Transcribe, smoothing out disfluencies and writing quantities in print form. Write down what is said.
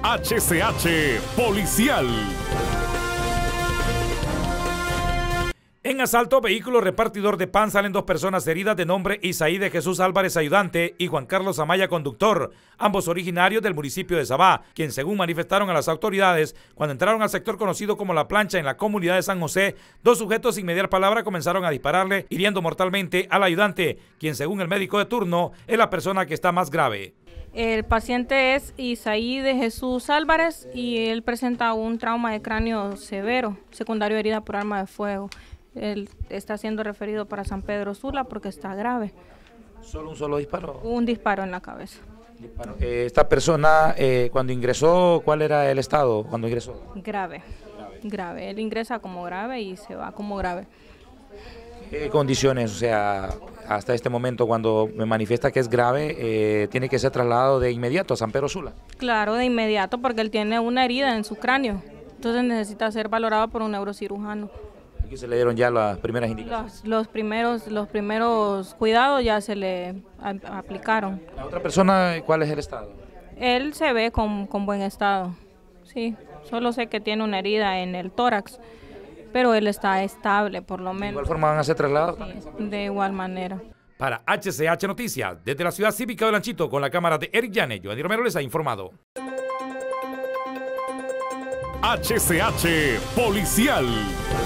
HCH Policial. En asalto a vehículo repartidor de pan salen 2 personas heridas de nombre Isaí de Jesús Álvarez, ayudante, y Juan Carlos Amaya, conductor, ambos originarios del municipio de Sabá, quien según manifestaron a las autoridades, cuando entraron al sector conocido como La Plancha en la comunidad de San José, 2 sujetos sin mediar palabra comenzaron a dispararle, hiriendo mortalmente al ayudante, quien según el médico de turno es la persona que está más grave. El paciente es Isaí de Jesús Álvarez y él presenta un trauma de cráneo severo, secundario de herida por arma de fuego. Él está siendo referido para San Pedro Sula porque está grave. ¿Solo un solo disparo? Un disparo en la cabeza. Esta persona, cuando ingresó, ¿cuál era el estado cuando ingresó? Grave. Él ingresa como grave y se va como grave. ¿Qué condiciones? O sea, hasta este momento cuando me manifiesta que es grave, ¿tiene que ser trasladado de inmediato a San Pedro Sula? Claro, de inmediato porque él tiene una herida en su cráneo. Entonces necesita ser valorado por un neurocirujano. Aquí se le dieron ya las primeras indicaciones. Los primeros cuidados ya se le aplicaron. ¿La otra persona cuál es el estado? Él se ve con buen estado, sí. Solo sé que tiene una herida en el tórax, pero él está estable por lo menos. ¿De igual forma van a ser trasladados? Sí, de igual manera. Para HCH Noticias, desde la ciudad cívica de Lanchito, con la cámara de Eric Llane, Giovanni Romero les ha informado. HCH Policial.